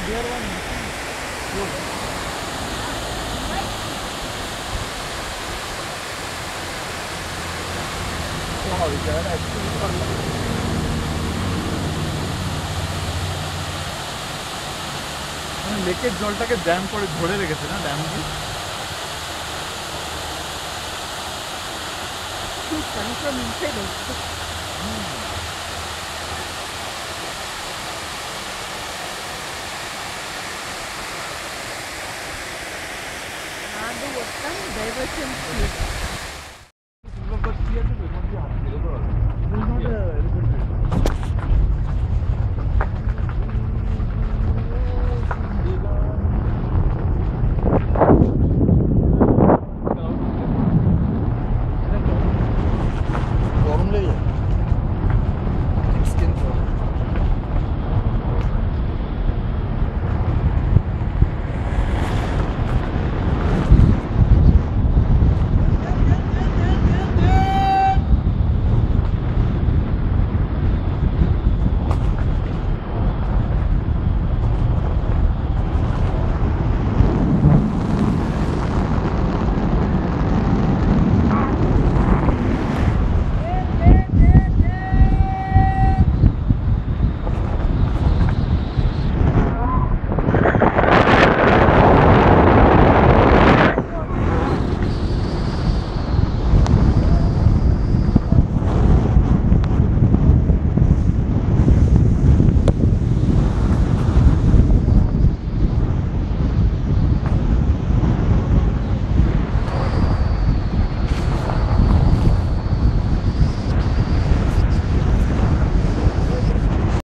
clear one. Good. Wow, that actually লেকের জলটাকে dam করে ধরে রেখেছে না ড্যাম দিয়ে coming from inside also. Naduvattam diversion field.